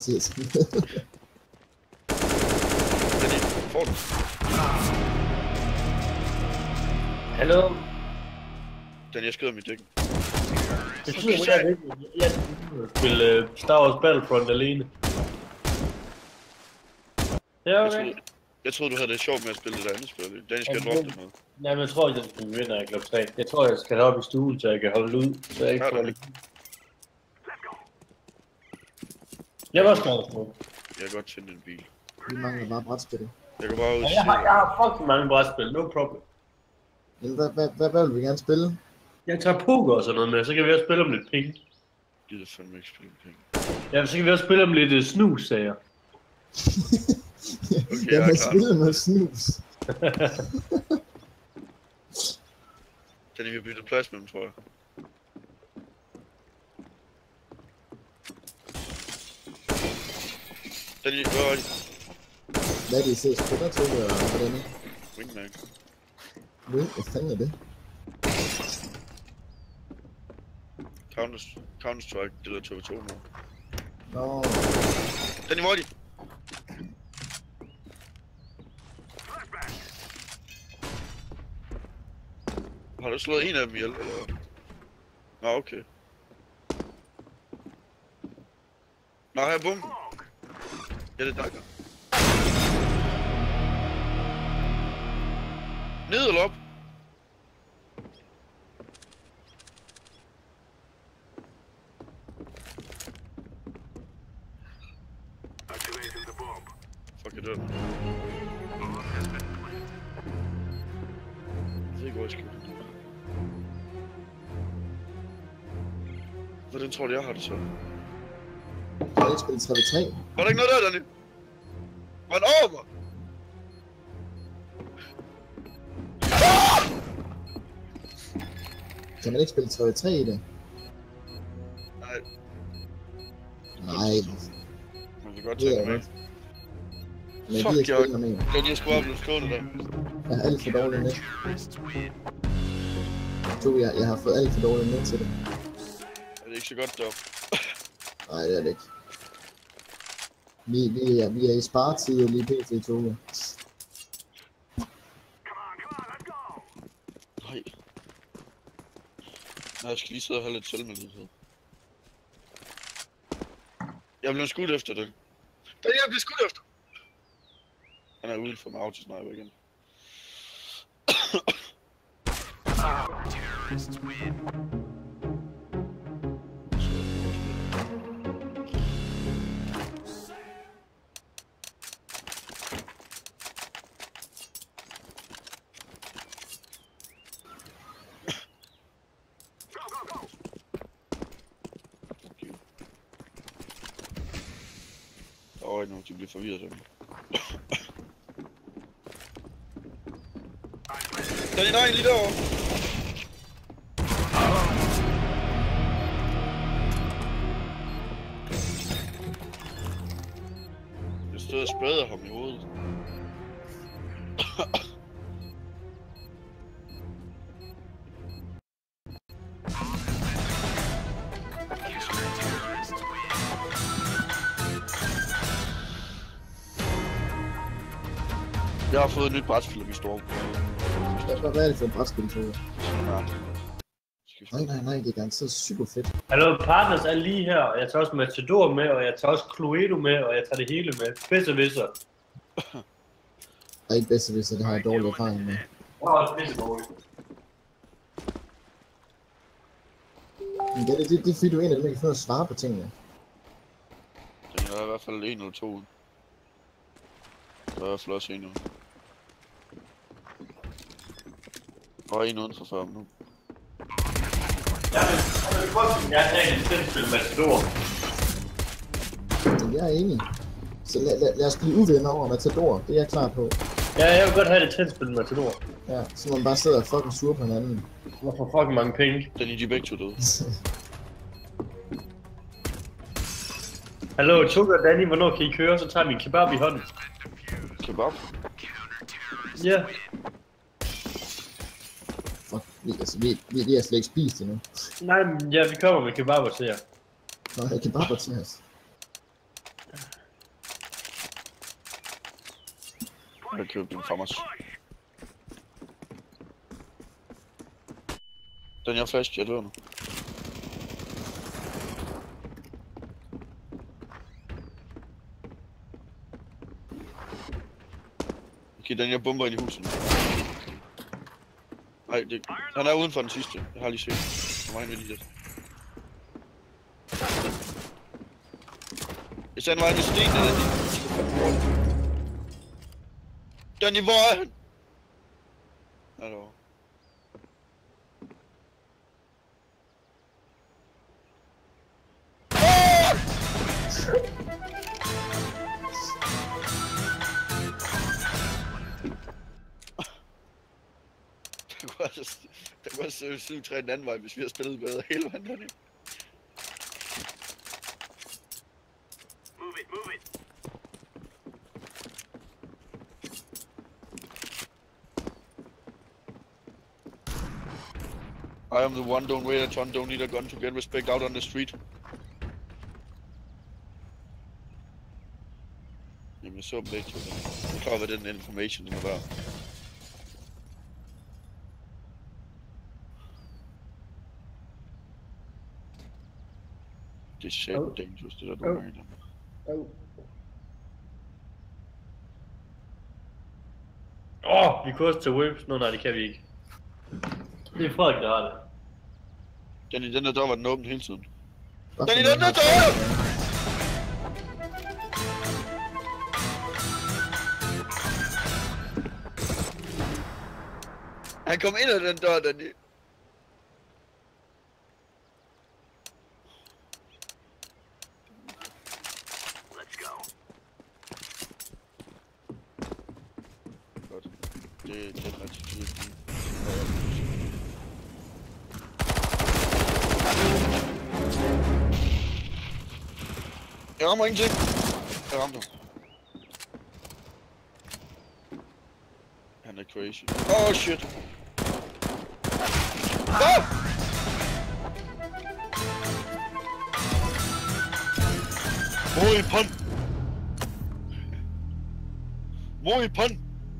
Får du? Hallo? Den jeg skyder mit dæk. Det synes jeg ikke. Jeg spille Star Wars Battlefront alene. Ja, okay. Jeg troede, du havde det sjovt med at spille det andet spil. Den skal droppe det med. Nej, men jeg tror, jeg skal vinde af klokken 3. Jeg tror, jeg skal op i stuen, så jeg kan holde ud, så jeg ikke får det. Jeg var også meget smuk. Jeg kan godt tænde en bil. Vi mangler bare brætspil. Jeg kan bare ud jeg har fucking mange brætspil, no problem. Men hvad vil vi gerne spille? Jeg tager poker og sådan noget med, så kan vi også spille om lidt penge. Gider fandme ikke spille penge. Ja, så kan vi også spille om lidt snus-sager. Okay, jeg vil spille med snus. Den er vi byttet plads med dem, tror jeg. Den er hvad er det, I ser? Spiller til det, og hvordan er det? Wingman. Hvad fanden er det? Counter-Strike, det der TV2 nu. Nå. Den er hurtig. Har du slået en af dem ihjel, eller? Nå, okay. Nå, her er bomben. Ja, det er dig. Ned eller op? Fuck, jeg dør. Jeg ved ikke, hvor jeg skal. Hvordan tror du, jeg har det så? Kan jeg ikke spille 3v3? Var der ikke noget der, Danny? Var den over mig? Kan man ikke spille 3v3 i det? Nej. Nej. Man kan godt tage det med. Men jeg fuck, gider ikke spille med. Den jeg skulle blive skålet der. Jeg har alt for dårligt net. Jeg har fået alt for dårligt net til det. Er det ikke så godt deroppe? Nej, det er det ikke. Vi er i sparetid lige pt. Toge. Nej. Jeg skal lige sidde og have lidt selvmedlidenhed. Jeg blev skudt efter det. Der er jeg blevet skudt efter! Han er uden for med autosniper igen. Terrorists win. Nu de bliver forvirret sådan. Der er en dreng lige derovre. Jeg stod og sprayede ham i hovedet. Jeg har fået et nyt brætspil, og vi står på. Hvad er det for et brætspil, Toge? Nej, det er garanteret super fedt. Hallo, Partners er lige her, og jeg tager også Matador med, og jeg tager også Cluedo med, og jeg tager det hele med. Bedstevisser. Ikke bedstevisser, det har jeg dårlig erfaring med. Jeg har også bedstevisser. Men det er fordi du er en af dem, der kan finde at svare på tingene. Den er i hvert fald 1 eller 2. Der er i hvert fald også en nu. Og en uden for 40 nu. Jeg har taget et tilspil Matador. Jeg er enig. Så lad os blive uvenner over Matador, det er jeg klar på. Ja, jeg vil godt have det tilspil Matador. Ja, så man bare sidder og fucking sur på hinanden. Hvorfor fucking mange penge? Den er de begge to døde. Hallo, Tuga og Danny, hvornår kan I køre? Så tager vi en kebab i hånden. Kebab? Ja. Fuck, vi har slet ikke spist endnu. Nej, men ja, vi kommer med kebaber til jer. Nå, jeg kebaber til os. Jeg købte den fra mig. Den jeg flash, jeg dør nu. Okay, den jeg bomber ind i huset nu. Nej, han er uden for den sidste. Jeg har lige set. Han var inde ved lige lidt. Hvis han var inde i stenen, eller den i hvor er han? Hallo. Der kunne også 7-3 den anden vej, hvis vi har spillet bedre hele vejen dernede. Move it. I am the one, don't wait a ton, don't need a gun to get respect out on the street. Jamen jeg så dem begge to. Jeg er klar, hvad den information den var. Det er sjældent dangerous, det der du mener. Vi kunne også tage whips. Nej, det kan vi ikke. Det er Frederik, der har det. Den i den der dør var den åben hele tiden. Den i den der dør! Han kom ind ad den dør, den i. Godt. Det er den attitude. Jeg rammer ingenting. Jeg ramte ham. Han er crazy. Oh shit. Ah! Muy pan. Muy pan.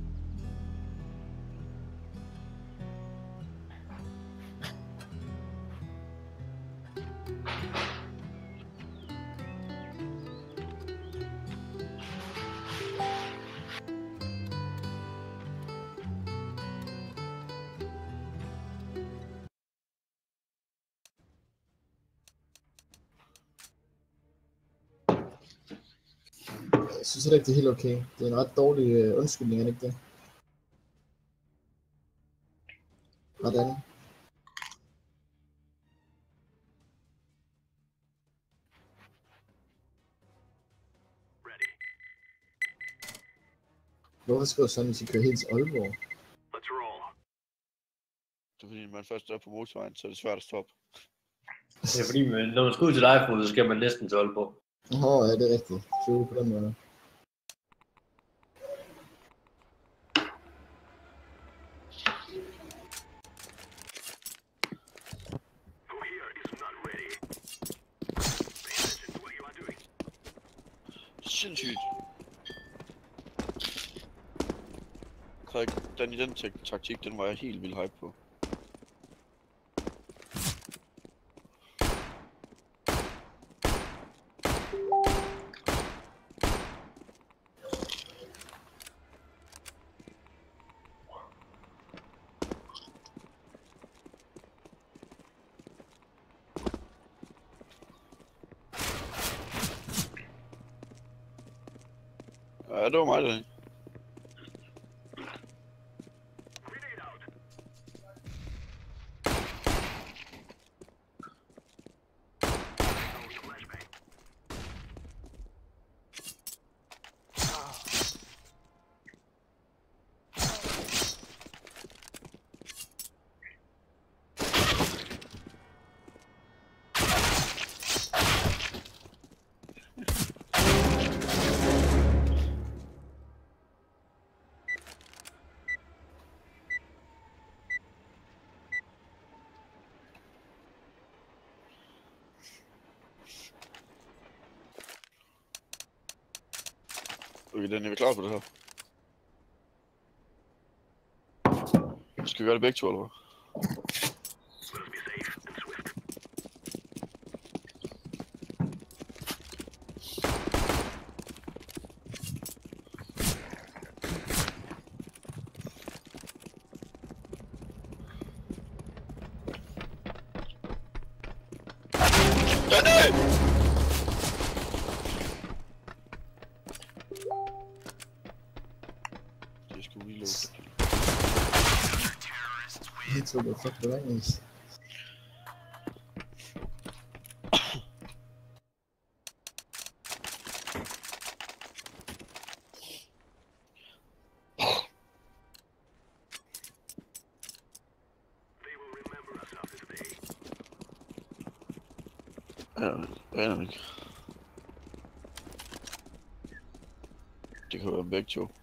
Jeg synes ikke, det er helt okay. Det er en ret dårlig undskyldning, er det ikke det? Hvordan? Hvorfor skal du sådan, hvis I kører helt til Aalborg? Det er fordi, man først er på motorvejen, så er det svært at stoppe. Det er fordi, når man skal ud til Leifod, så skal man næsten til Aalborg. Ja, det er rigtigt. True på den måde. Sindssygt. Den i den taktik, den var jeg helt vildt hype på. Ja, det var mig, der. Okay, den er vi klar på det her. Skal vi gøre det begge to, eller hvad? Det skal reload. He took the fuck the rings. Ja, aner ikke. Det kan være begge to.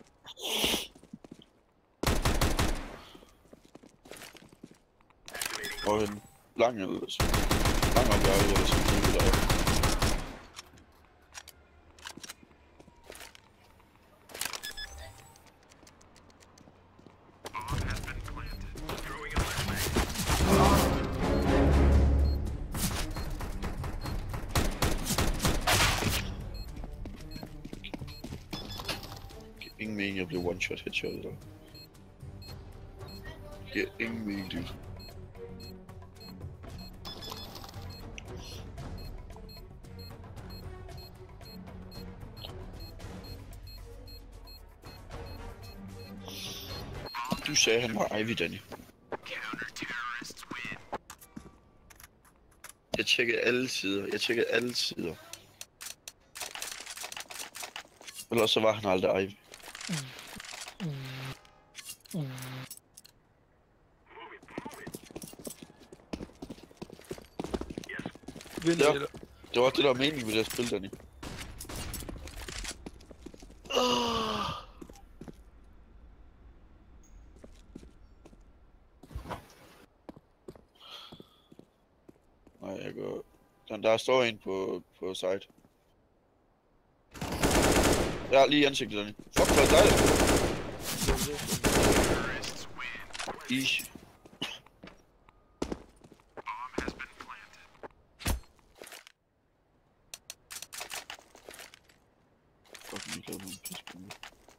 Og en lang eller så. Lang og bjerg eller så. Ingen mening at blive one-shot headshot eller. Giver ingen mening, dude. Du sagde, han var Ivy, Danny. Jeg tjekkede alle sider. Ellers så var han aldrig Ivy. Ja, det var det, der var meningen med det her spil, Danny. Nej, jeg går... Der står en på site. Ja, lige i ansigtet, Danny. Fuck, for dig, der Easy. Fuck, lige kan jeg pisse på mig.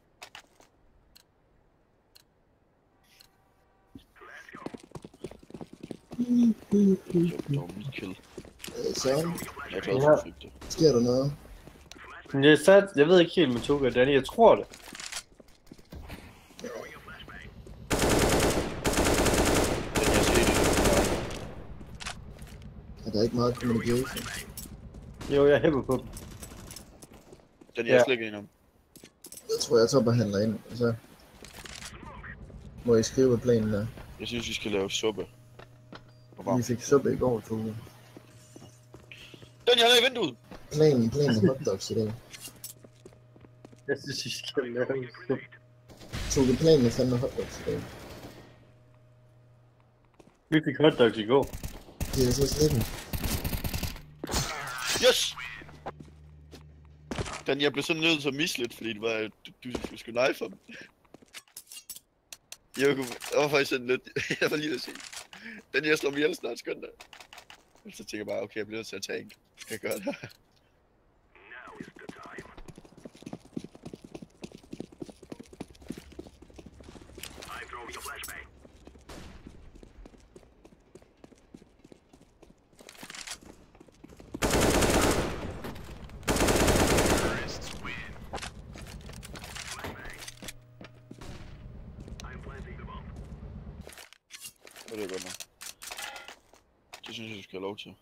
Det var mit kill. Søren, Jeg er glad for, at jeg fik det. sker der noget? Jeg ved ikke helt med Toga, Danny. Jeg tror det. Den jeg ser det. Er der ikke meget communication? Jo, jeg hæpper på dem. Den jeg slet ikke enig om. Jeg tror, jeg tager bare handler ind, og så må I skrive planen der. Jeg synes, vi skal lave suppe. Vi fik suppe i går, Toge. Den jeg er i vinduet! Planen er hotdogs i dag. Jeg synes, I skal lave en suppe. Toge, planen er fandme hotdogs i dag. Vi fik hotdogs i går. Det er så slet ikke. Yes! Den jeg blev så nødt til at misse lidt, fordi det var, du skulle knife ham. Jeg var faktisk sådan lidt, jeg var lige at sige. Den jeg slår mig ihjel snart skynd dig. Så tænker jeg bare, okay, jeg bliver nødt til at tage en. Kan jeg gøre det? Det er godt nok. Det synes jeg, du skal have lov til.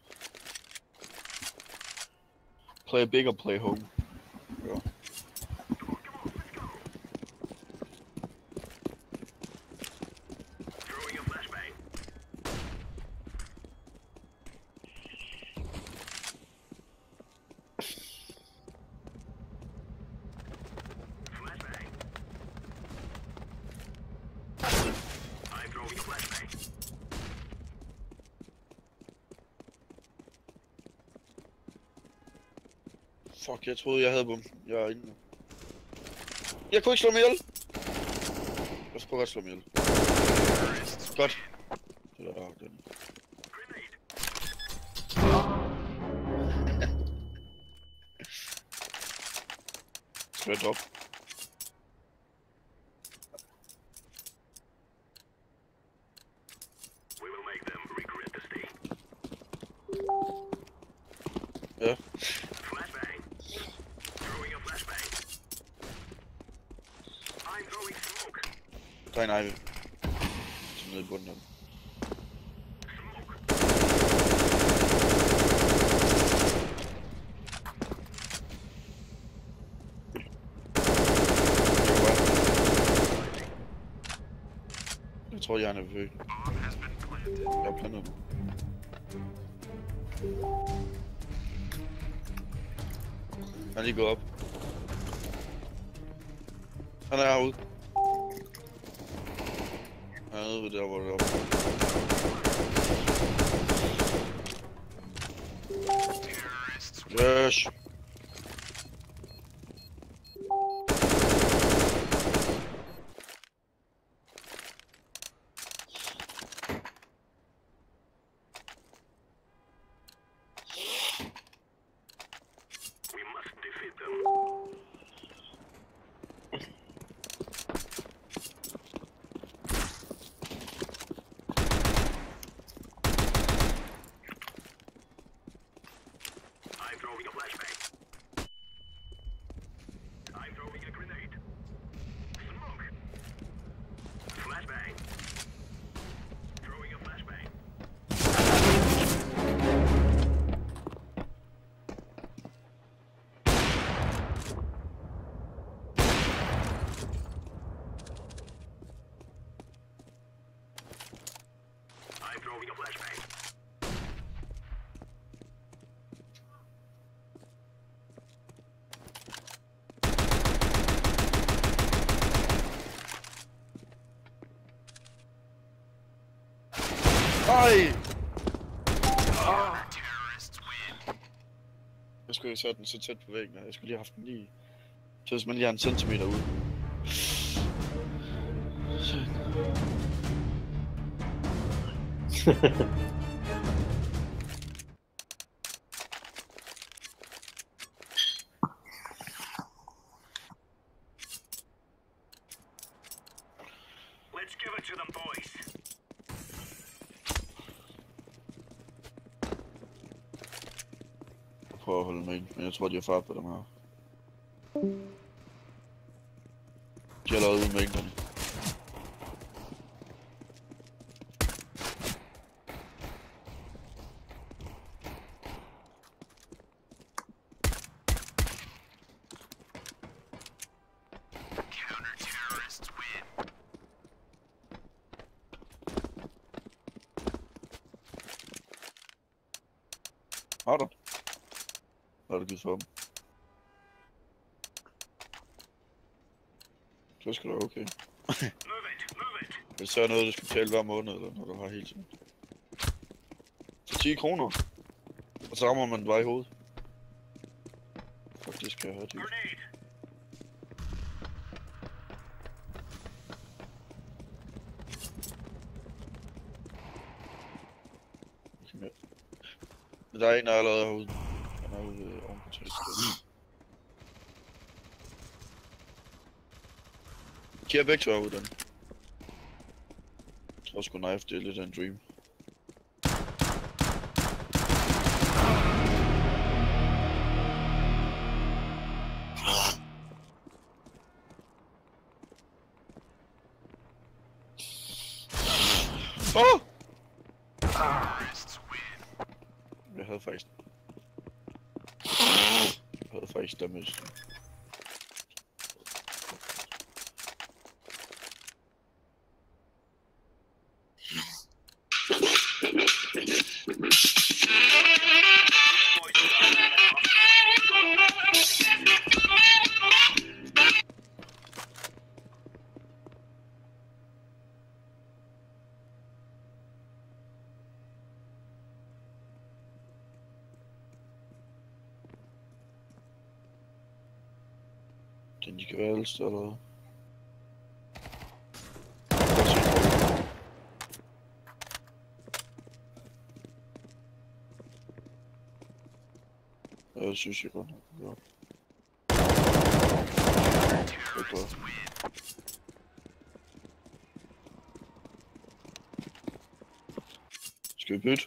Play big or play home. Ja. Fuck, jeg troede, jeg havde bomben. Jeg er inde nu. Jeg kunne ikke slå mig ihjel. Jeg skal prøve at slå mig ihjel. Godt. Det er der, den. Skal jeg droppe? Ja. Der er en Ivy. Som nede i bunden af den. Jeg tror, jeg er nervøs. Jeg har plantet dem. Han er lige gået op. Han er herude. Han er nede ved der, hvor det er oppe. Yes! Ej! Jeg skulle have sat den så tæt på væggen, jeg skulle lige have haft den lige... Så hvis man lige har en centimeter ude. Let's give it to them, boys. Prøv at holde med, men jeg tror, de har fart på dem her. De har lavet ude med englerne. Har du? Hvad har du givet for dem? Så skal du være okay. Hvis så er noget, du skal betale hver måned, eller når du har hele tiden. Så 10 kroner. Og så rammer man den bare i hovedet. Fuck, det skal jeg have, det. Der er en, der er allerede herude. Han er ude oven på tøjstedet. De er begge to herude, den. Jeg tror sgu knife, det er lidt af en dream. Åh! Jeg havde faktisk damage. Den de kan være alle steder. Så synes jeg godt. Ja. Det er godt. Skal vi bytte?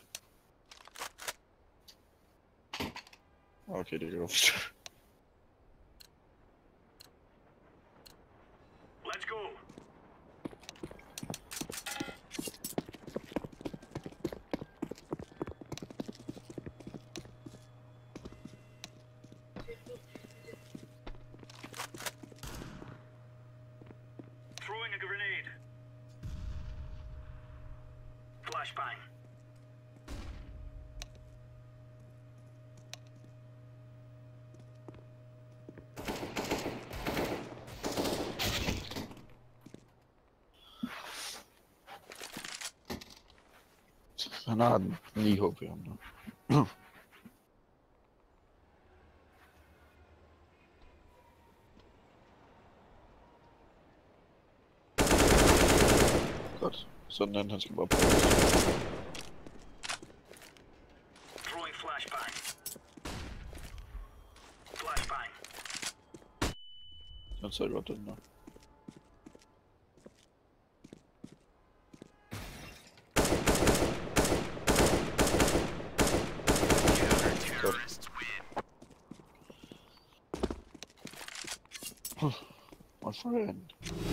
Okay, det kan jeg godt forstå. Let's go. Throwing a grenade. Flashbang. Han har den 9 HP om der. Godt. Sådan anden, han skal bare prøve. Throwing flashbang. Flashbang. Den ser godt, den der. My friend.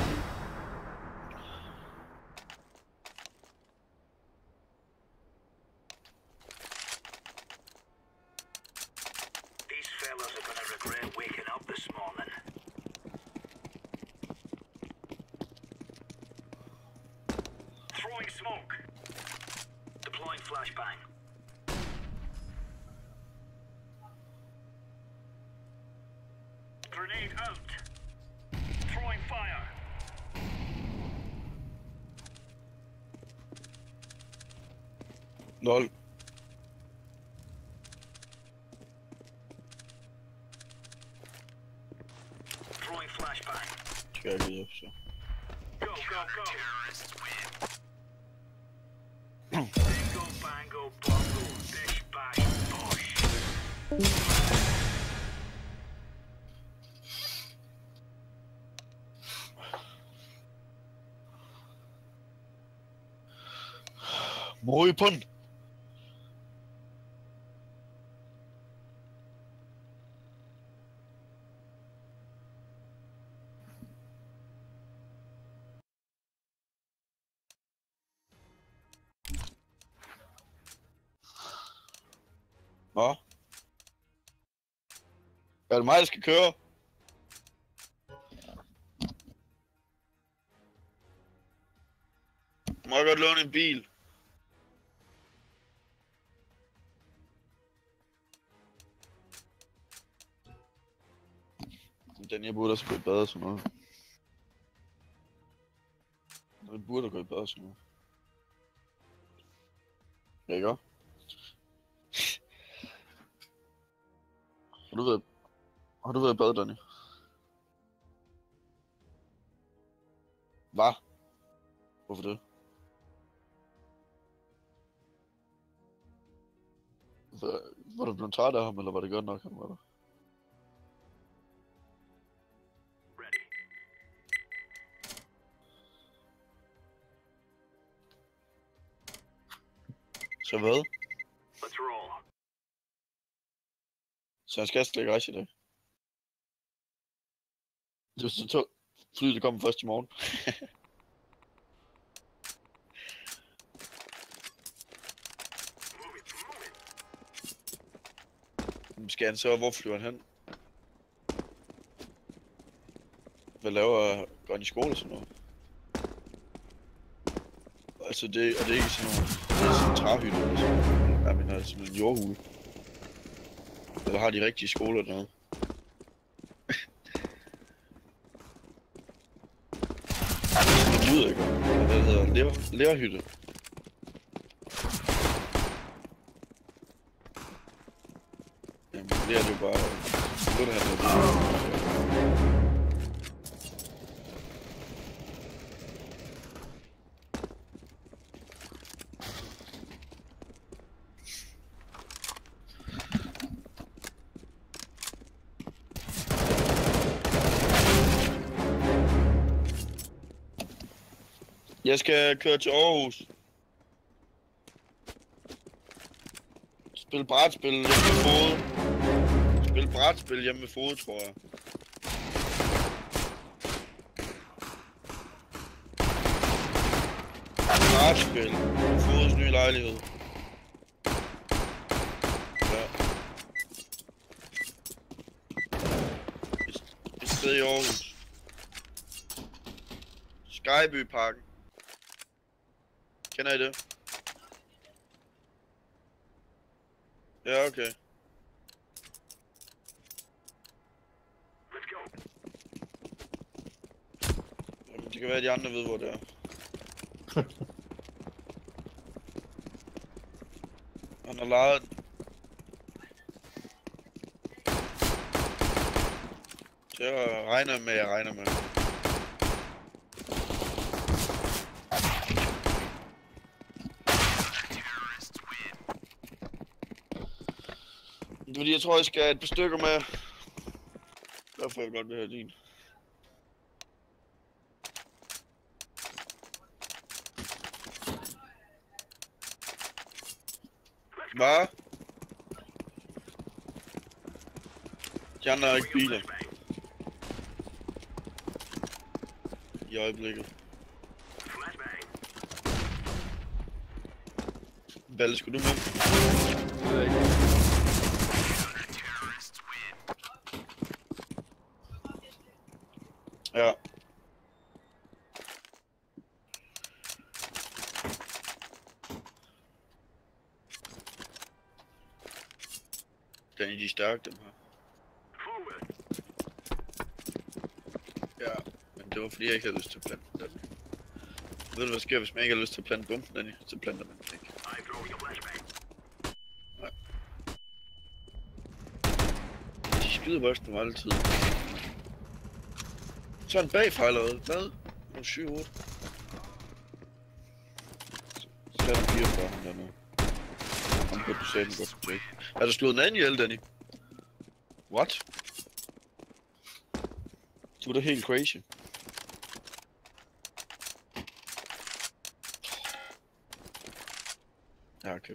These fellas are gonna regret waking up this morning. Throwing smoke. Deploying flashbang. Grenade out. Throwing fire. Lol. Throwing flashbang. Skal jeg lige op, så. Go, go, go. Bingo, bango, bongo, bish, bash, bosh. Muy pun. Nå? Er det mig, der skal køre? Må jeg godt låne en bil? Den jeg burde også gå i bad og sådan noget. Den burde gå i bad og sådan noget. Ja, ikke også? Har du været i bad, Danny? Hvad? Hvorfor det? Var du blevet træt af ham, eller var det godt nok, han var der? Ready. Så hvad? Let's roll. Så han skal slet ikke rejse i dag. Det er så flyet, der kommer først i morgen. Skal han så, hvor flyver han hen? Hvad laver, går han i skole og sådan noget? Altså det er ikke sådan noget, det er sådan en træhytte eller sådan noget. Jeg mener sådan en jordhule. Eller har de rigtige skoler eller noget? Det lyder ikke. Hvad hedder lærerhytte? Jamen det er det jo bare. Det er det her. Jeg skal køre til Aarhus. Spil brætspil hjemme med Fode. Spil brætspil hjemme med Fode, tror jeg. Brætspil. Fodes nye lejlighed. Ja. Et sted i Aarhus. Skybyparken. Kender I det? Ja, okay. Let's go. Jamen, det kan være, at de andre ved, hvor det er. Han har lejet den. Det regner jeg med. Fordi jeg tror, jeg skal have et par stykker med. Derfor jeg godt vil have din. Hvad? De andre har ikke biler. I øjeblikket. Flashbang. Balle, skulle du med? Det ved jeg ikke. Ja. De er stærke, dem her. Forward. Ja, men det var fordi jeg ikke havde lyst til at plante den. Ved du hvad sker, hvis man ikke har lyst til at plante bomben, Danny? Så planter man den ikke. I throw your flashbang. De skyder først nu altid. Så er han bagfra allerede. Hvad? Nu 7-8. Så er der 44 ham dernede. Han burde du sige den godt på tjek. Er der slået en anden ihjel, Danny? What? Du er da helt crazy. Ja, okay.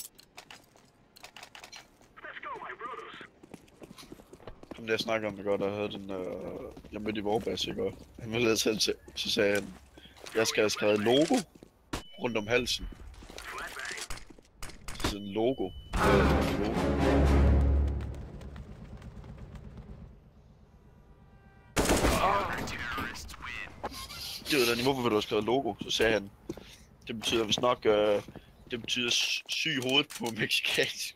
Let's go, my brothers. Ham der jeg snakker om, der havde den, jeg mødte i Vorbass, ikke? Han ville lade selv til, så sagde han, jeg skal have skrevet logo rundt om halsen. Flashbang. Sådan en logo. Logo. Det ved jeg, hvorfor vil du have skrevet logo? Så sagde han, det betyder vist nok, det betyder syg i hovedet på mexicansk.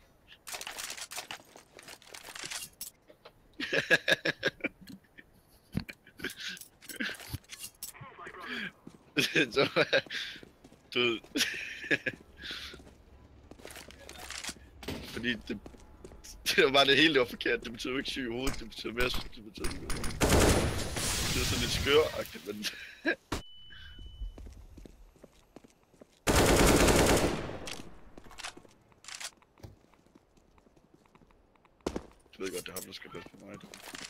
Så, du ved, fordi det var bare det hele, der var forkert. Det betyder jo ikke syg i hovedet, det betyder mere, det betyder sådan lidt skøragtigt, men... Jeg ved godt, det er ham, der skal passe på mig.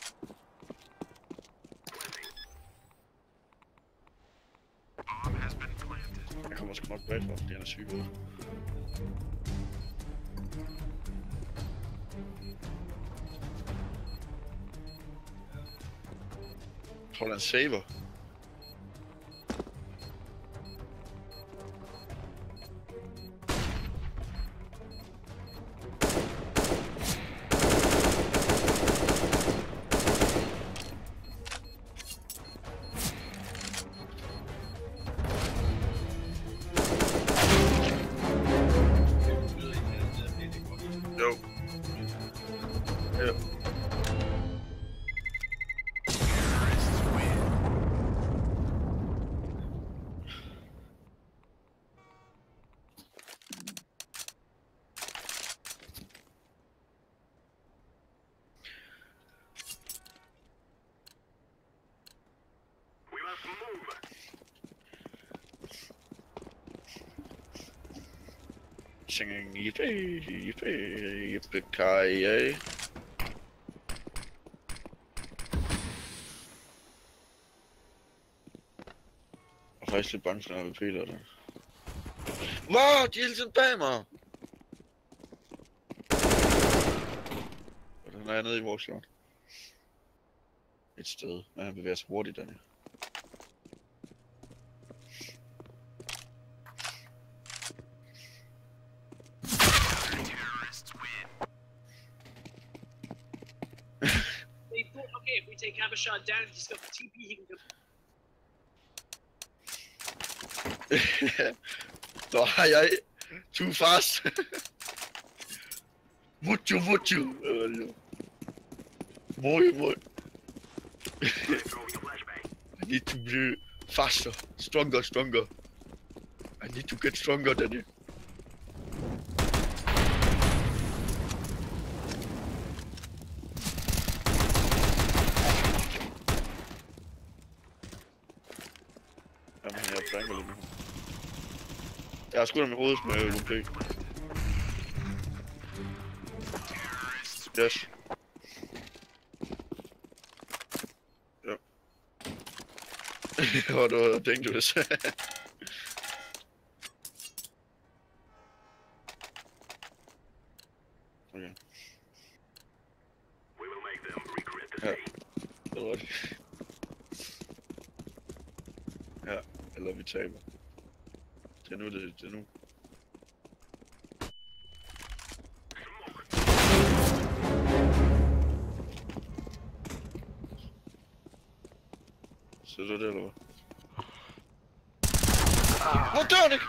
Jeg kommer sgu nok bagfra, fordi han er syg. Jeg tror, han saver. Jo. Ja. We must move. Singing yippee-ki-yay. Og faktisk lidt bange for, at jeg Peter der. Wow, de er hele tiden bag mig! Og den er nede i vores hjørne. Et sted, men han bevæger sig hurtigt dernede. They thought, okay, if we take Hammer Shot down, he's got the TP, he can go. Så har jeg too fast. Mucho. Muy. Throwing a flashbang. I need to be faster, stronger. I need to get stronger than you. Jamen, jeg flanker lidt nu. Jeg har skudt ham i hovedet med UMP. Yes. Ja. Og det var dangerous. We will make them regret the Ja. same. Det var det. Ja, eller vi taber. Det er nu. Så det eller hvad? Hvor dør det?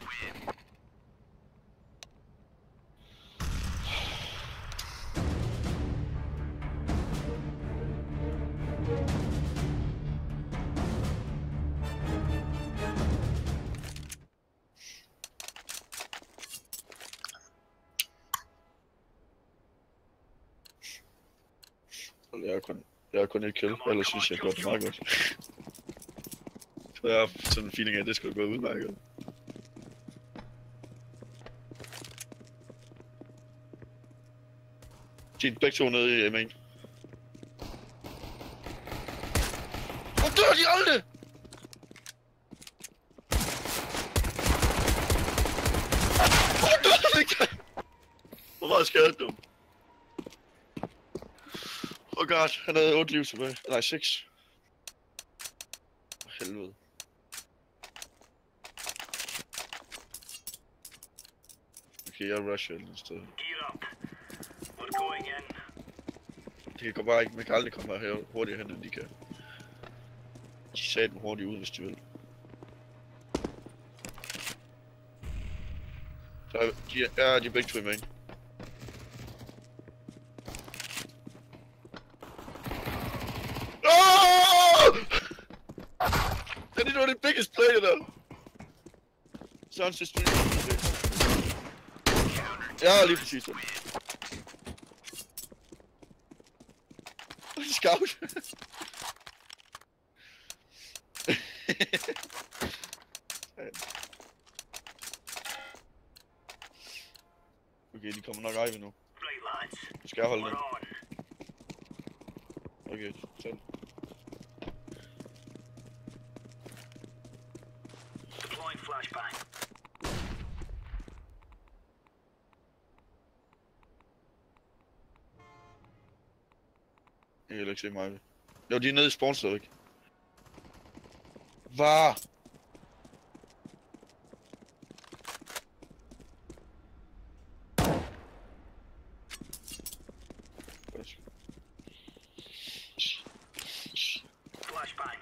Jeg har kun et kill, ellers synes jeg godt meget godt. Så jeg har sådan en feeling af, at det skulle gå udmærket. De er begge to nede i main. Hvor dør de aldrig? Hvor dør de ikke? Hvor meget skadet du? Oh god, han havde 8 liv tilbage. Nej, 6. Helvede. Okay, jeg rusher et eller andet sted. Gear up. We're going in. Det kan gå bare ikke, man kan aldrig komme her hurtigere hen, end de kan. De sagde den hurtigt ud, hvis de vil. Så de er begge to i main. That is one of the biggest player though. Sounds just ja, lige præcis det. Scout. Okay, de kommer nok Ivy nu. Right, lads. Skal jeg holde den? We're on. Okay, sådan. Deploying flashbang. Jeg kan ikke se mig. Jo, de er nede i sponsor, ikke? Hvad? Flashbang.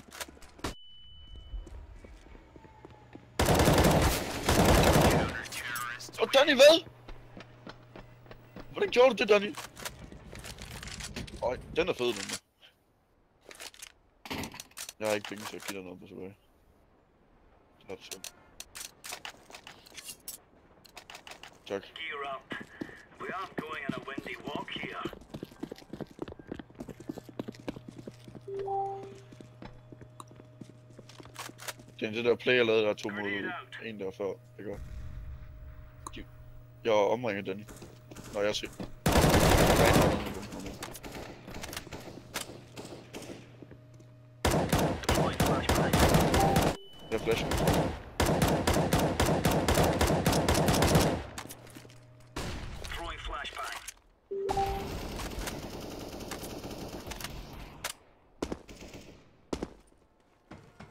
Og Danny, hvad? Hvordan gjorde du det, Danny? Øj, den er fed, den der. Jeg har ikke penge til at give dig noget på tilbage. Det er det så. Tak. Gear up. We aren't going on a windy walk here. Det er det der play, jeg lavede, der er 2 mod 1 der før. Det er godt. Jeg omringer Danny. Nå, jeg ser. Deploying flashbang. Jeg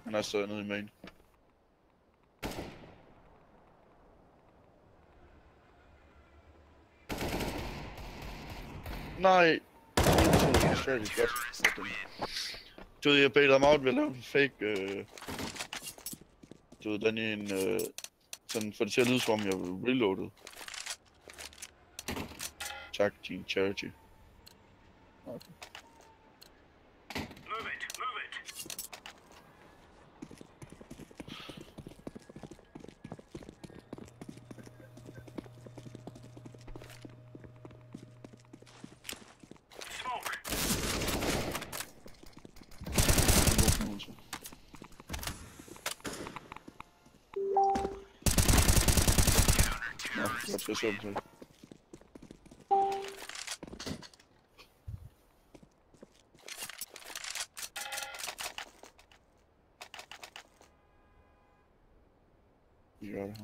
Han er stadig nede i main. Nej! Australisk godt. Du ved, jeg bailede ham out ved at lave en fake, du ved, den i en, sådan, for det til at lyde som om jeg var reloadet. Tak, Team Charity. Okay. Move it, move it. Smoke. Nå, godt skal jeg se til. Vi gør det her.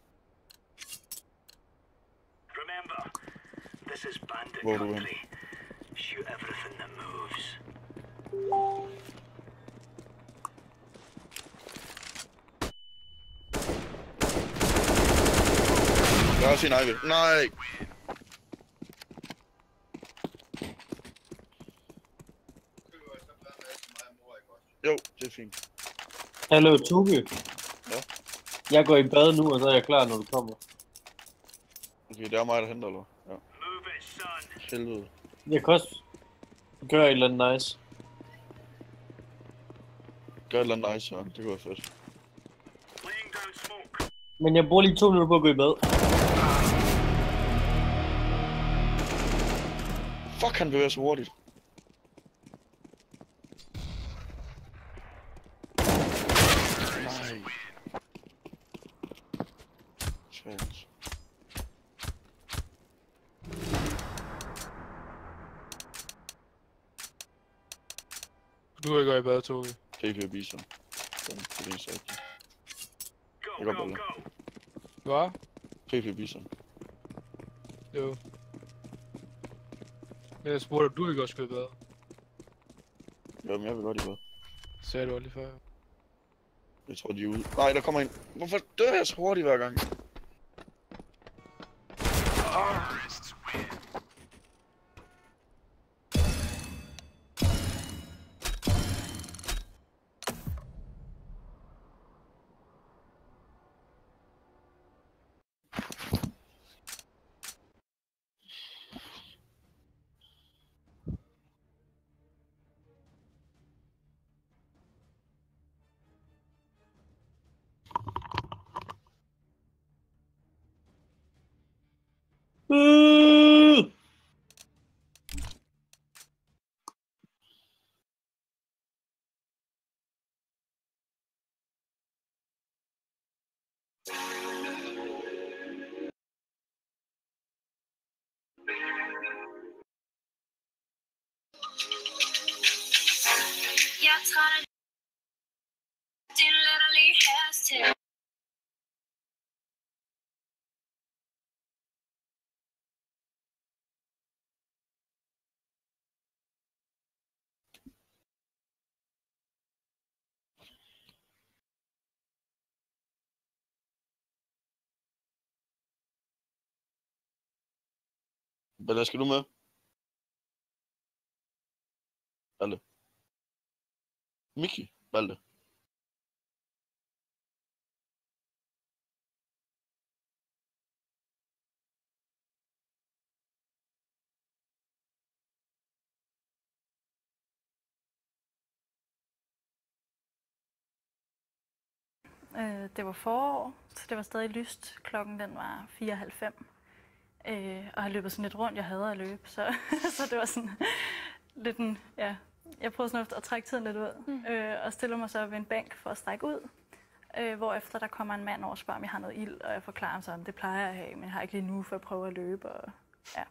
Remember, this is bandit Hvor er du henne? country. Shoot everything that moves. Der er også en Ivy. Nej! Jo, det er fint. Hallo, Tobi. Ja? Jeg går i bad nu, og så er jeg klar, når du kommer. Okay, det er mig, der henter, eller? Ja. Move it, son. Helvede. Jeg kan også gøre et eller andet nice. Gør et eller andet nice, Søren. Det kunne være fedt. Laying down smoke. Men jeg bruger lige 2 minutter på at gå i bad. Fuck, han bevæger sig hurtigt. Nej. Chance. Du kan gå i bad, Tobi. PP Bison. Den er det så ikke. Go, Jeg går go, baller. go. Hvad? PP Bison. Jo. Jeg spurgte, om du ikke også skal i bad. Jamen, jeg vil godt i bad. Sagde du lige før. Jeg tror, de er ude. Nej, der kommer en. Hvorfor dør jeg så hurtigt hver gang? Jeg er træt af din latterlige hashtag. Bella, skal du med? Balle. Mickey, Balle. Det var forår, så det var stadig lyst. Klokken den var 4:30. Og jeg løbet sådan lidt rundt. Jeg hader at løbe, så, så det var sådan lidt en, ja. Jeg prøvede sådan at trække tiden lidt ud, og stiller mig så ved en bænk for at strække ud. Hvorefter der kommer en mand over og spørger, om jeg har noget ild, og jeg forklarer ham sådan, det plejer jeg at have, men jeg har ikke lige nu for at prøve at løbe. Og, ja.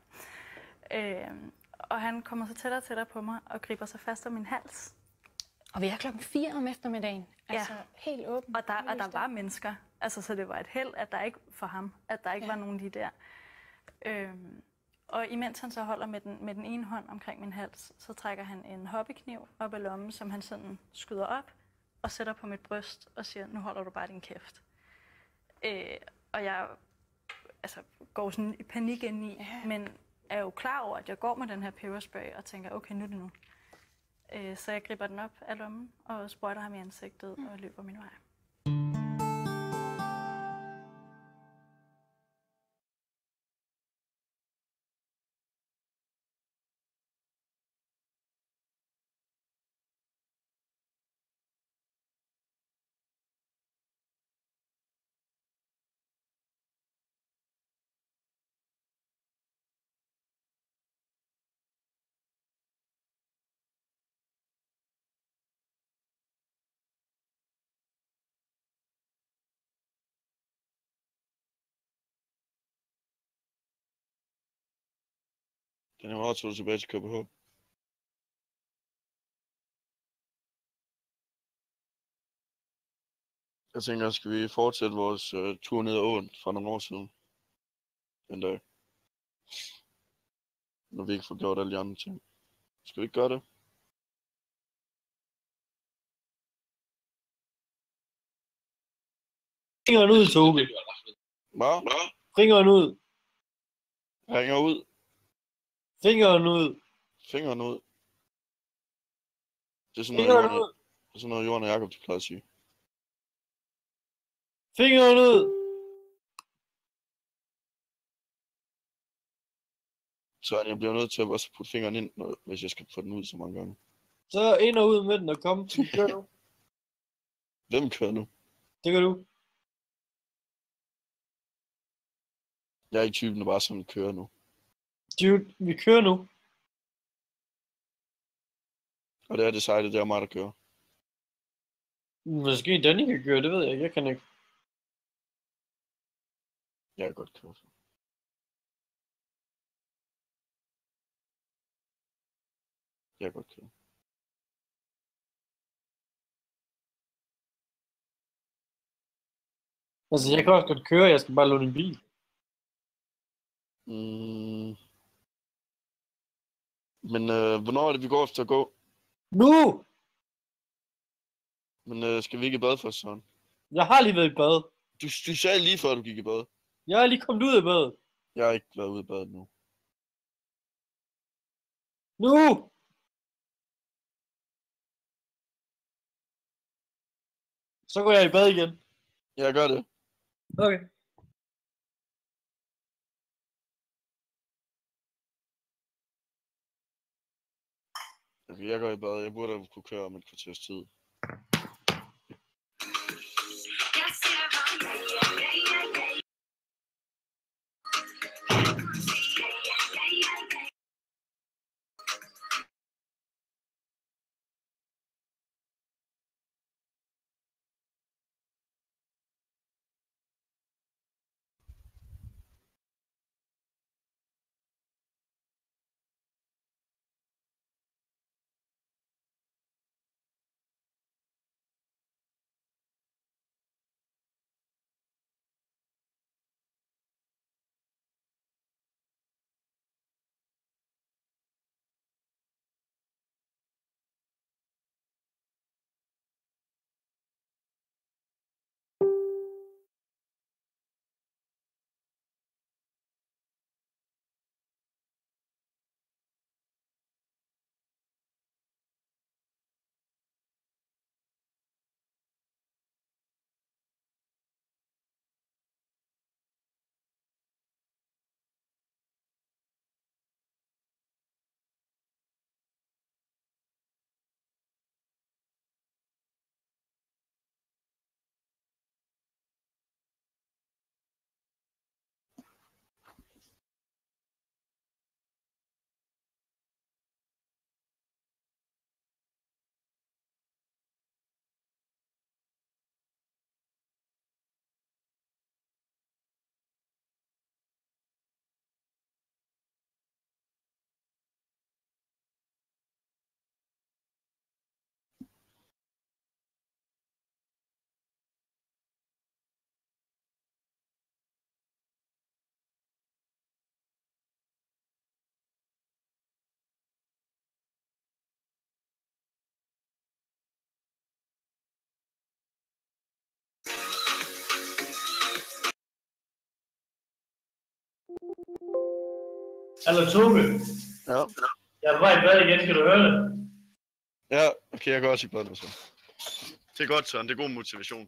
Og han kommer så tættere på mig og griber sig fast om min hals. Og vi er 4:00 om eftermiddagen. Altså helt åbent. Og der var mennesker. Altså, så det var et held, at der ikke for ham, at der ikke var nogen lige der. Og imens han så holder med den ene hånd omkring min hals, så trækker han en hobbykniv op af lommen, som han sådan skyder op, og sætter på mit bryst og siger, nu holder du bare din kæft. Og jeg går sådan i panik ind i, men er jo klar over, at jeg går med den her peberspray og tænker, okay, nu er det nu. Så jeg griber den op af lommen og sprøjter ham i ansigtet og løber min vej. Den er meget tog tilbage til KBH. Jeg tænker, skal vi fortsætte vores tur ned ad åen fra nogle år siden? En dag. Når vi ikke får gjort alle de andre ting. Skal vi ikke gøre det? Fingeren ud, Tobi. Hvad? Fingeren ud. Ringer ud. Fingeren ud. Fingeren ud. Det er sådan Fingeren noget, ud. det er sådan noget Johan og Jacob, de plejer at sige. Fingeren ud. Så jeg bliver nødt til at også putte fingeren ind, hvis jeg skal få den ud så mange gange. Så ind og ud med den og kom. Kør nu. Hvem kører nu? Det gør du. Jeg er ikke typen, der bare sådan kører nu. Dude, vi kører nu. Og det er det sejt, det er mig, der kører. Måske Danny kan køre, det ved jeg ikke. Jeg kan ikke. Jeg kan godt køre. Jeg kan godt køre. Altså, jeg kan også godt køre, jeg skal bare låne en bil. Men hvornår er det, vi går efter at gå? Nu! Men skal vi ikke i bad først, sådan? Jeg har lige været i bad. Du sagde lige før, du gik i bad. Jeg er lige kommet ud af badet. Jeg har ikke været ude i badet nu. Nu! Så går jeg i bad igen. Jeg gør det. Okay. Jeg går i bad. Jeg burde kunne køre om et kvarters tid. Hallo Toge. Ja. Jeg er på vej i bad igen, kan du høre det? Ja, okay, jeg går også i bad, så. Det er godt, Søren. Det er god motivation.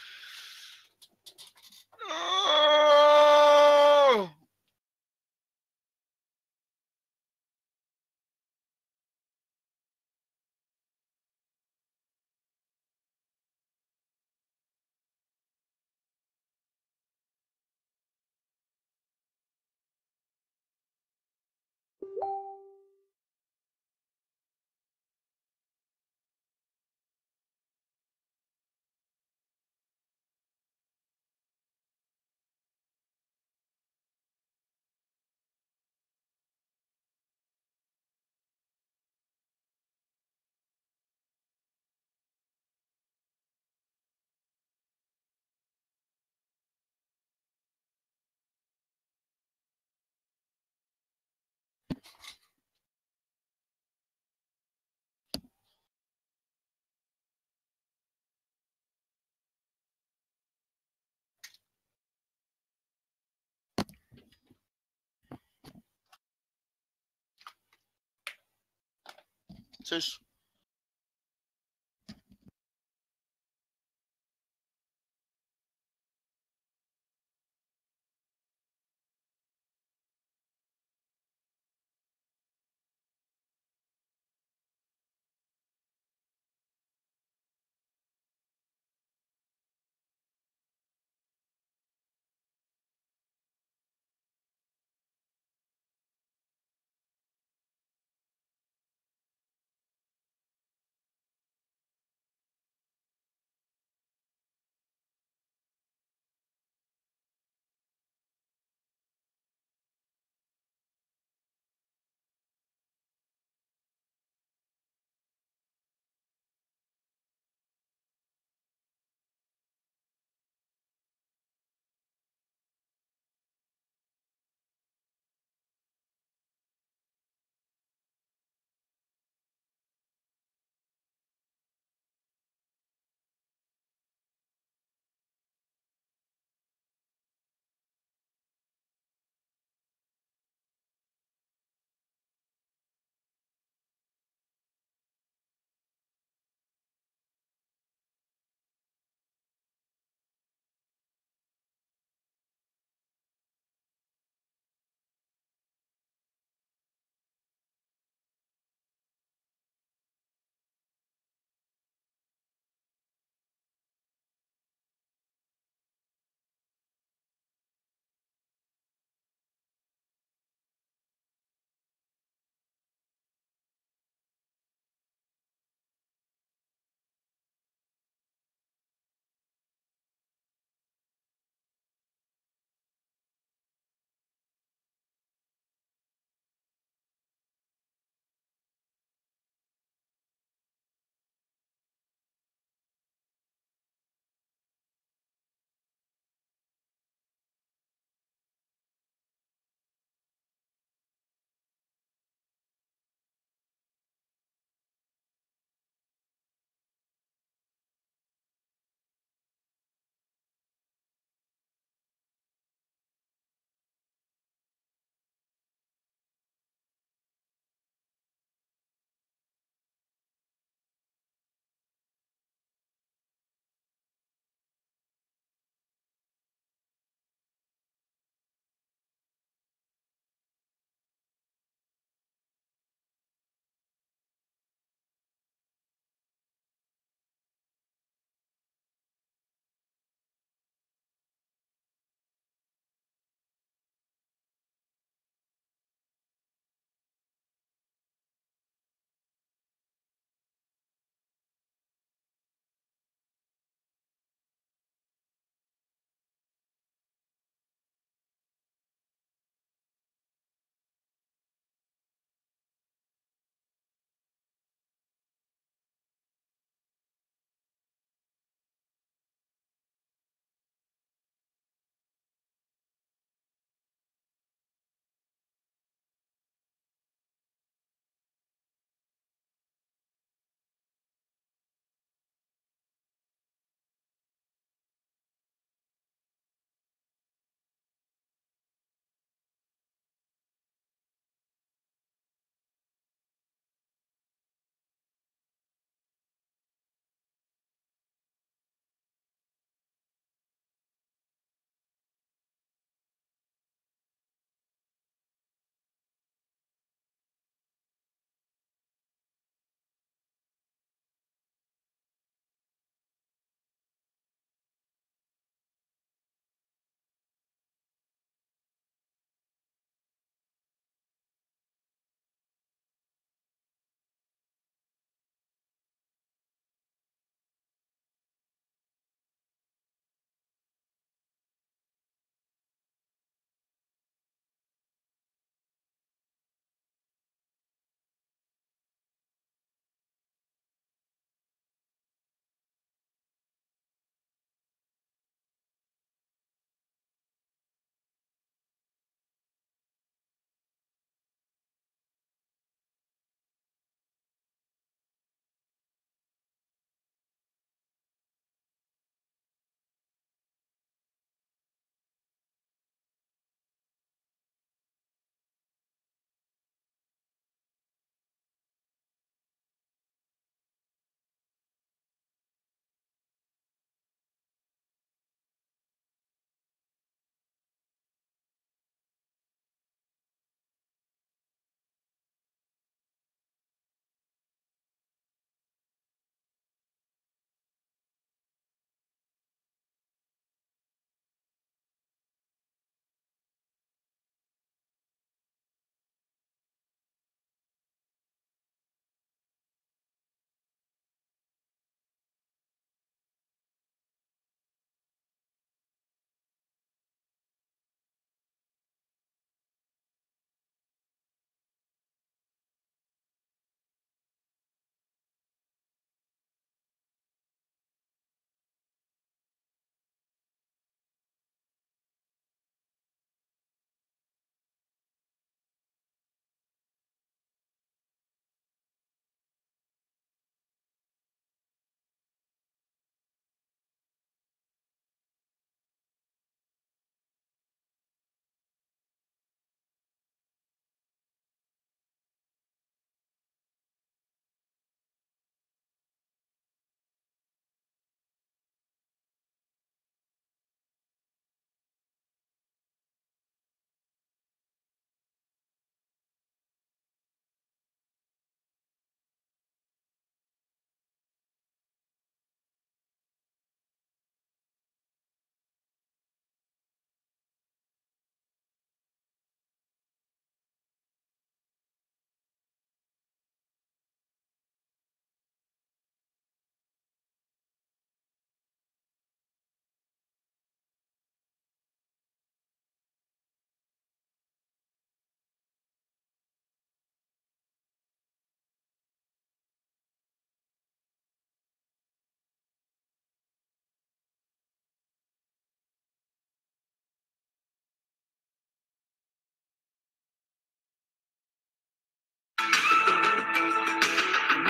Tschüss.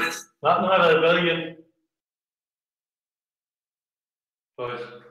Nå, nu har jeg været i bad igen. Godt.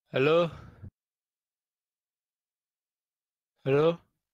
Hallo? Hallo?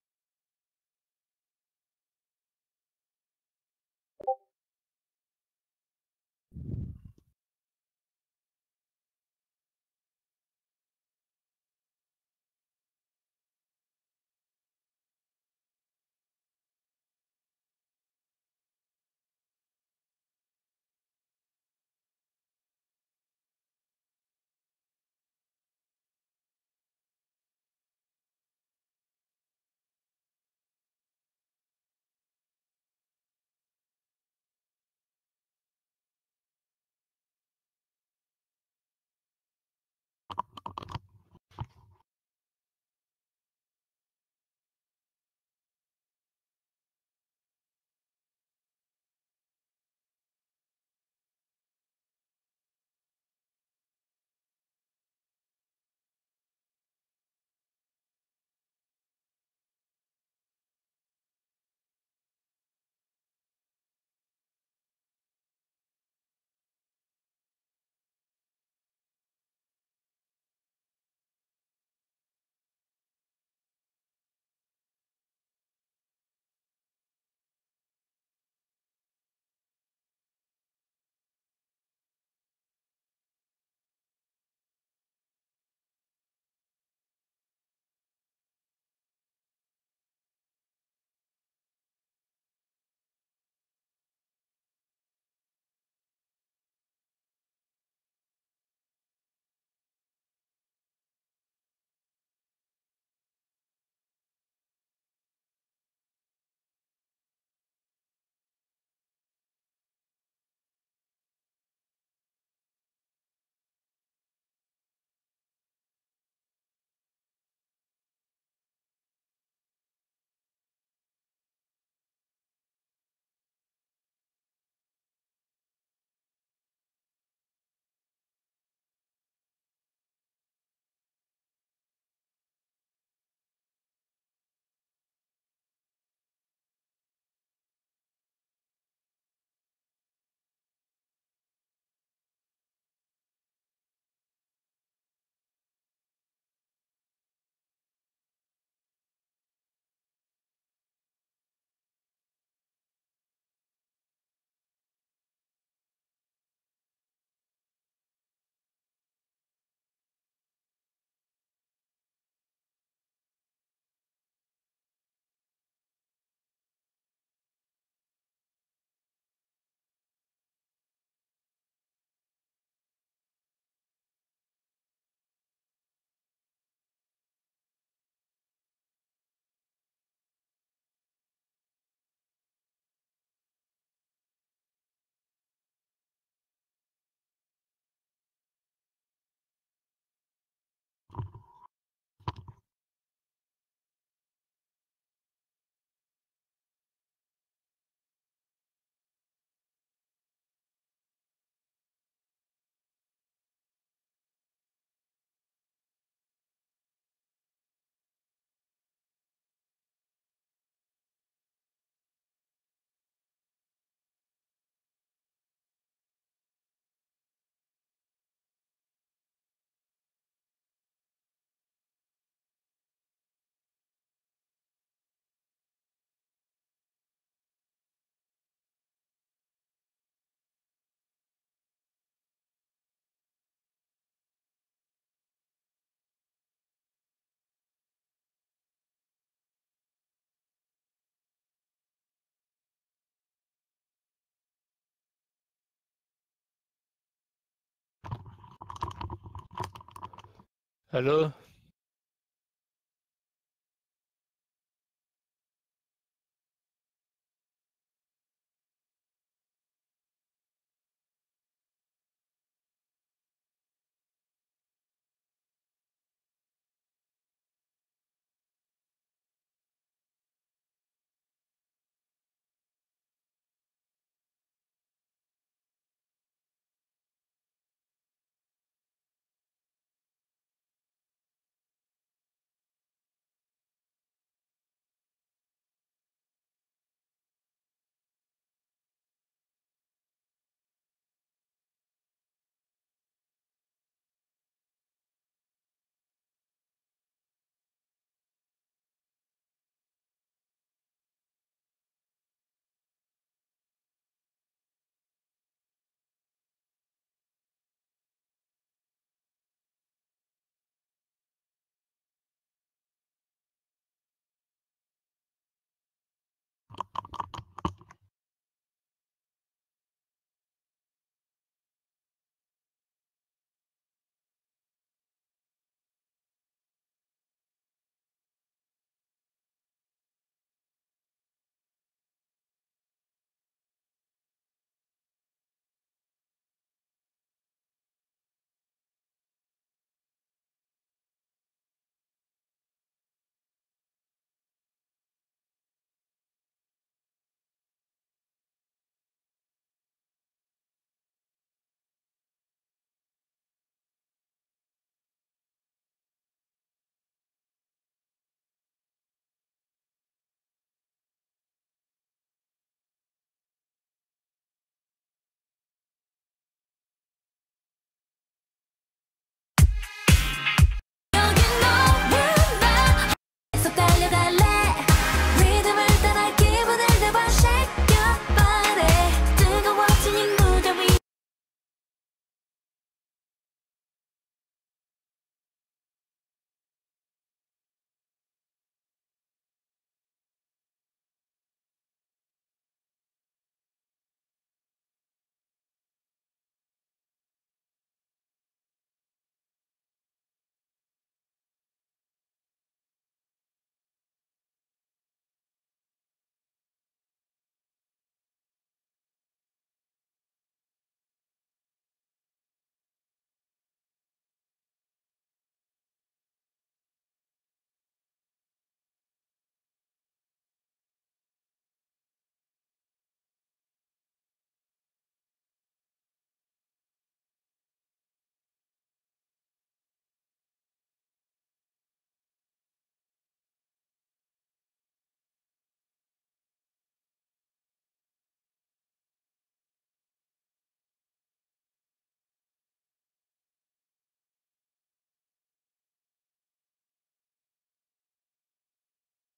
Hallo?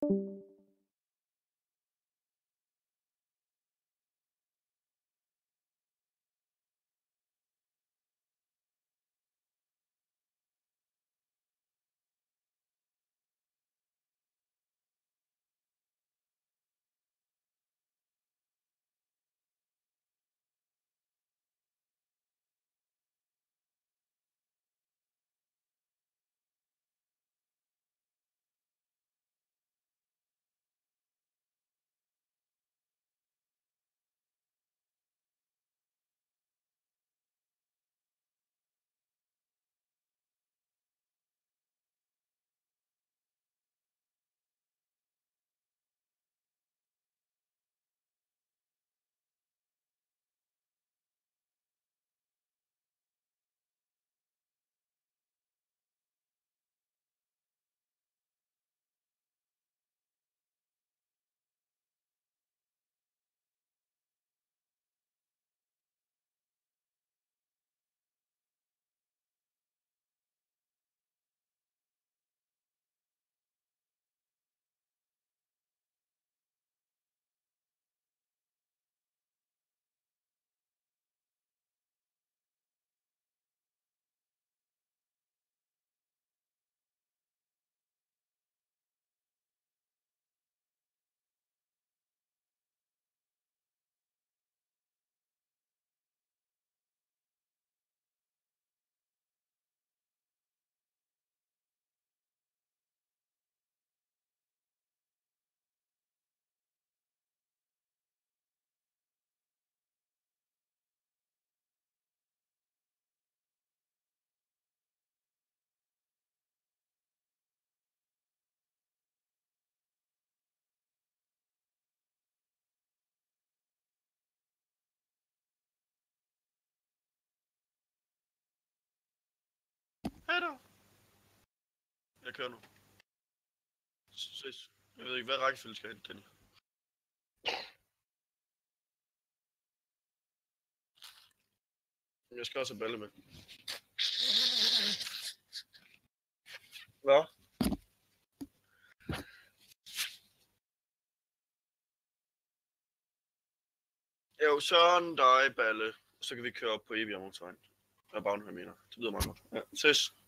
Hej då. Jeg kører nu. Ses. Jeg ved ikke, hvad rækkefølge skal jeg hente den i. Jeg skal også have balle med. Hvad? Jo, Søren, dig, Balle. Så kan vi køre op på Evian-motorvejen. Eller Bagnhøj, mener. Det lyder meget godt. Ja, ses.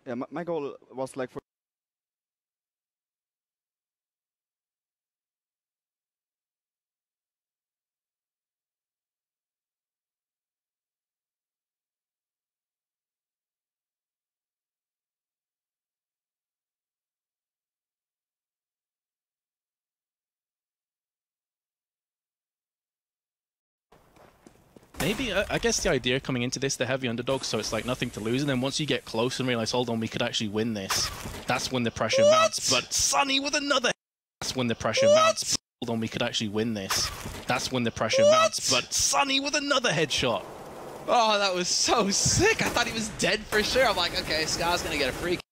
Yeah, my goal was like for Maybe, I guess the idea coming into this, the heavy underdog, so it's like nothing to lose, and then once you get close and realize, hold on, we could actually win this, that's when the pressure mounts. But Sunny with another... That's when the pressure mounts. Hold on, we could actually win this. That's when the pressure mounts. But Sunny with another headshot. Oh, that was so sick. I thought he was dead for sure. I'm like, okay, Ska's gonna get a free.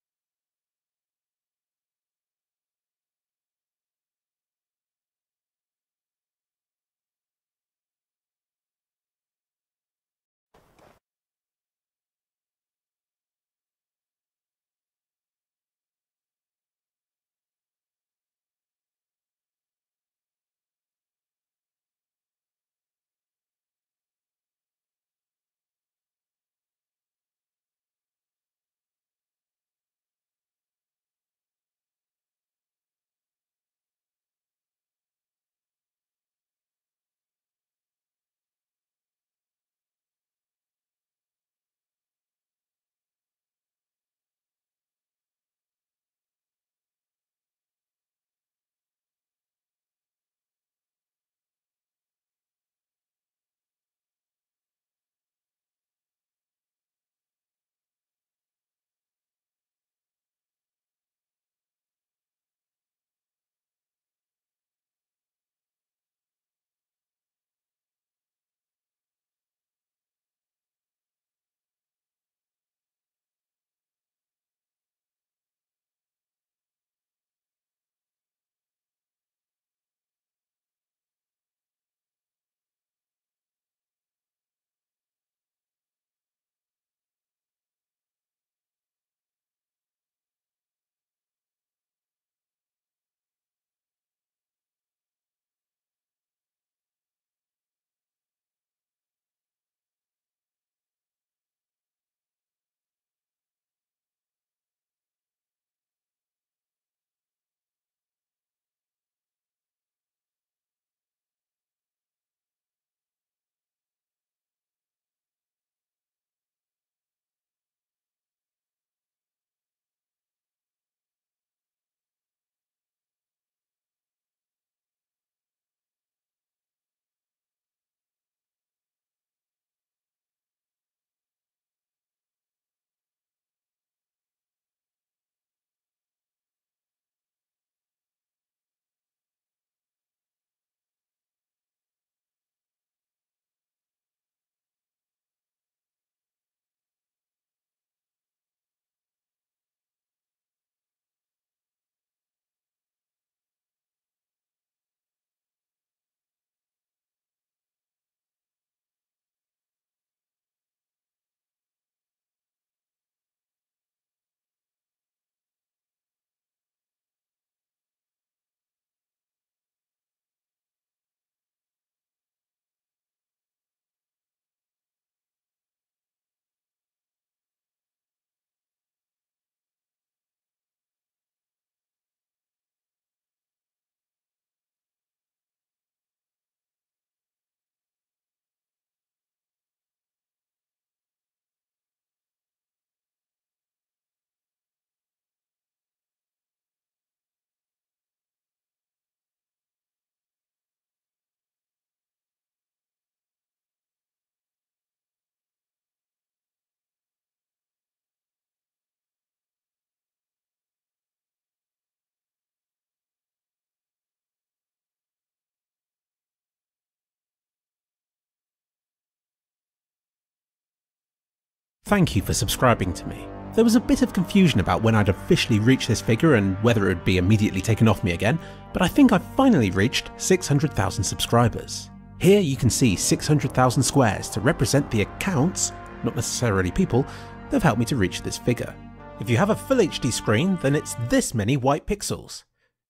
Thank you for subscribing to me. There was a bit of confusion about when I'd officially reach this figure and whether it would be immediately taken off me again, but I think I've finally reached 600,000 subscribers. Here you can see 600,000 squares to represent the accounts, not necessarily people, that have helped me to reach this figure. If you have a full HD screen, then it's this many white pixels.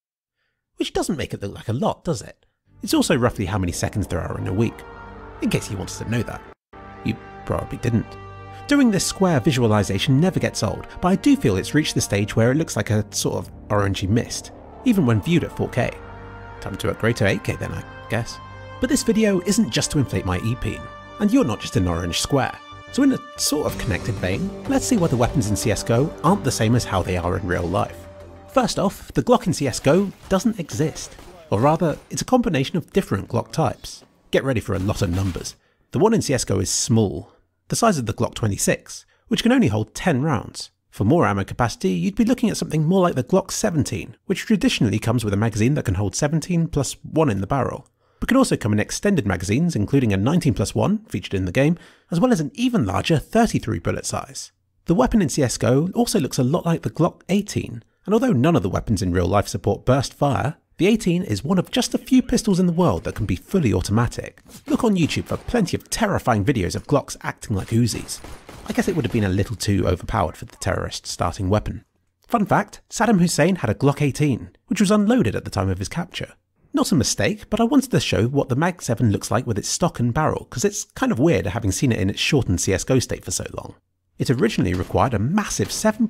Which doesn't make it look like a lot, does it? It's also roughly how many seconds there are in a week, in case you wanted to know that. You probably didn't. Doing this square visualization never gets old, but I do feel it's reached the stage where it looks like a sort of orangey mist, even when viewed at 4K. Time to upgrade to 8K then, I guess. But this video isn't just to inflate my EP, and you're not just an orange square. So in a sort of connected vein, let's see why the weapons in CSGO aren't the same as how they are in real life. First off, the Glock in CSGO doesn't exist. Or rather, it's a combination of different Glock types. Get ready for a lot of numbers. The one in CSGO is small, the size of the Glock 26, which can only hold 10 rounds. For more ammo capacity, you'd be looking at something more like the Glock 17, which traditionally comes with a magazine that can hold 17 plus 1 in the barrel, but can also come in extended magazines including a 19 plus 1 featured in the game, as well as an even larger 33 bullet size. The weapon in CSGO also looks a lot like the Glock 18, and although none of the weapons in real life support burst fire, the 18 is one of just a few pistols in the world that can be fully automatic. Look on YouTube for plenty of terrifying videos of Glocks acting like Uzis. I guess it would have been a little too overpowered for the terrorist's starting weapon. Fun fact, Saddam Hussein had a Glock 18, which was unloaded at the time of his capture. Not a mistake, but I wanted to show what the Mag 7 looks like with its stock and barrel, because it's kind of weird having seen it in its shortened CSGO state for so long. It originally required a massive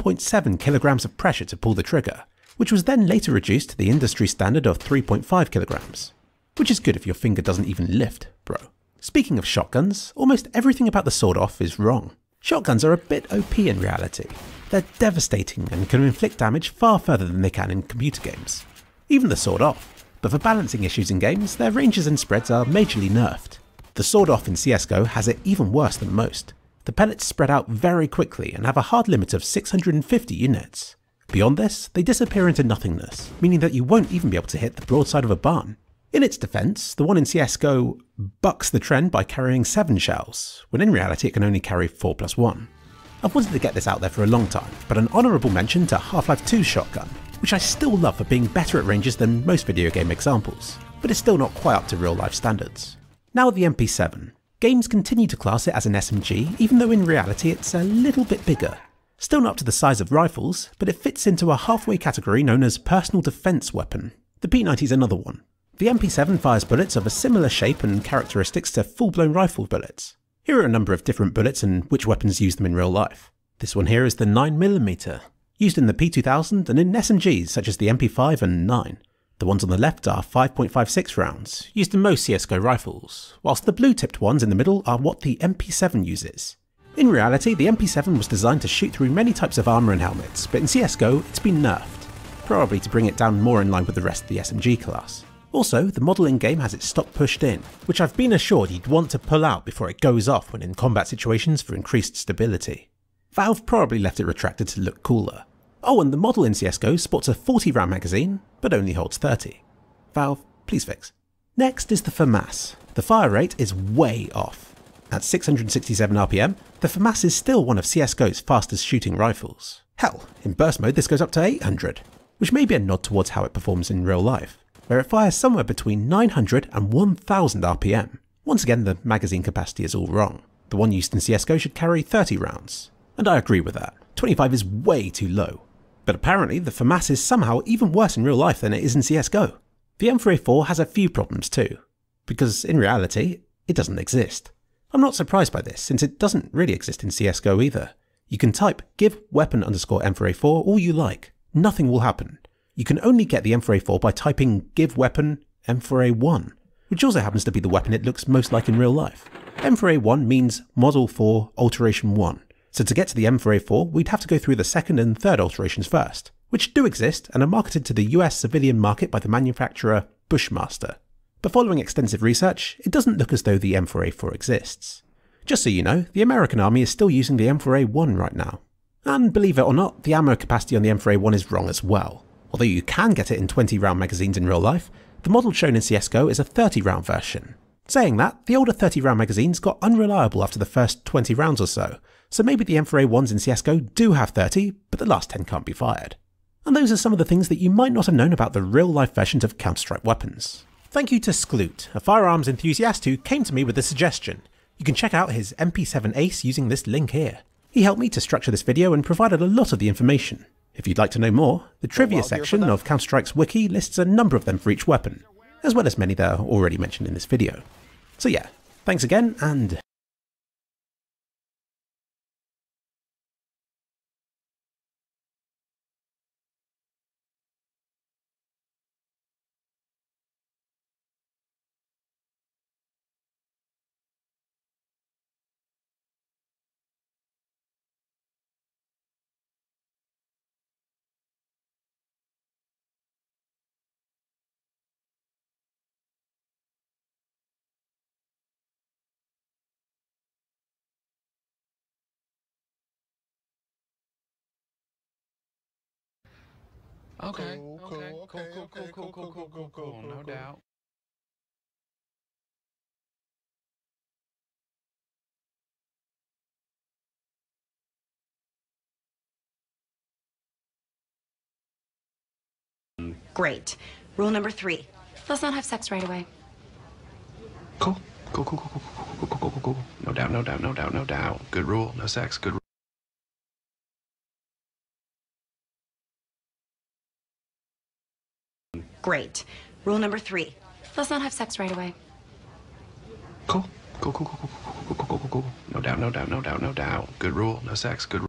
7.7 kilograms of pressure to pull the trigger, which was then later reduced to the industry standard of 3.5 kilograms. Which is good if your finger doesn't even lift, bro. Speaking of shotguns, almost everything about the Sword-Off is wrong. Shotguns are a bit OP in reality. They're devastating and can inflict damage far further than they can in computer games. Even the Sword-Off. But for balancing issues in games, their ranges and spreads are majorly nerfed. The Sword-Off in CSGO has it even worse than most. The pellets spread out very quickly and have a hard limit of 650 units. Beyond this, they disappear into nothingness, meaning that you won't even be able to hit the broadside of a barn. In its defense, the one in CSGO bucks the trend by carrying 7 shells, when in reality it can only carry 4 plus 1. I've wanted to get this out there for a long time, but an honourable mention to Half-Life 2's shotgun, which I still love for being better at ranges than most video game examples, but it's still not quite up to real life standards. Now the MP7. Games continue to class it as an SMG, even though in reality it's a little bit bigger. Still not up to the size of rifles, but it fits into a halfway category known as personal defense weapon. The P90 is another one. The MP7 fires bullets of a similar shape and characteristics to full-blown rifle bullets. Here are a number of different bullets and which weapons use them in real life. This one here is the 9mm, used in the P2000 and in SMGs such as the MP5 and 9. The ones on the left are 5.56 rounds, used in most CSGO rifles, whilst the blue-tipped ones in the middle are what the MP7 uses. In reality, the MP7 was designed to shoot through many types of armour and helmets, but in CSGO it's been nerfed, probably to bring it down more in line with the rest of the SMG class. Also, the model in-game has its stock pushed in, which I've been assured you'd want to pull out before it goes off when in combat situations for increased stability. Valve probably left it retracted to look cooler. Oh, and the model in CSGO sports a 40 round magazine, but only holds 30. Valve, please fix. Next is the FAMAS. The fire rate is way off. At 667 RPM, the FAMAS is still one of CSGO's fastest shooting rifles. Hell, in burst mode this goes up to 800, which may be a nod towards how it performs in real life, where it fires somewhere between 900 and 1000 RPM. Once again, the magazine capacity is all wrong. The one used in CSGO should carry 30 rounds. And I agree with that. 25 is way too low. But apparently the FAMAS is somehow even worse in real life than it is in CSGO. The M4A4 has a few problems too, because in reality, it doesn't exist. I'm not surprised by this, since it doesn't really exist in CSGO either. You can type give weapon _M4A4 all you like. Nothing will happen. You can only get the M4A4 by typing give weapon M4A1, which also happens to be the weapon it looks most like in real life. M4A1 means Model 4 Alteration 1, so to get to the M4A4 we'd have to go through the second and third alterations first, which do exist and are marketed to the US civilian market by the manufacturer Bushmaster. But following extensive research, it doesn't look as though the M4A4 exists. Just so you know, the American army is still using the M4A1 right now. And believe it or not, the ammo capacity on the M4A1 is wrong as well. Although you can get it in 20 round magazines in real life, the model shown in CSGO is a 30 round version. Saying that, the older 30 round magazines got unreliable after the first 20 rounds or so maybe the M4A1s in CSGO do have 30, but the last 10 can't be fired. And those are some of the things that you might not have known about the real life versions of Counter-Strike weapons. Thank you to Skloot, a firearms enthusiast who came to me with a suggestion. You can check out his MP7 Ace using this link here. He helped me to structure this video and provided a lot of the information. If you'd like to know more, the trivia section of Counter-Strike's wiki lists a number of them for each weapon, as well as many that are already mentioned in this video. So yeah, thanks again, and Okay. Cool. No doubt. Great. Rule number 3. Let's not have sex right away. Cool. No doubt. Good rule. No sex. Good rule. Great. Rule number 3. Let's not have sex right away. Cool. No doubt. Good rule. No sex. Good rule.